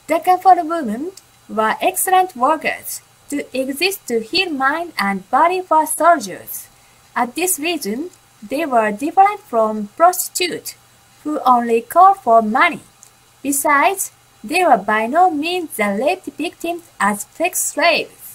The comfort women were excellent workers, to exist to heal mind and body for soldiers. At this reason, they were different from prostitutes, who only called for money. Besides, they were by no means the raped victims as sex slaves.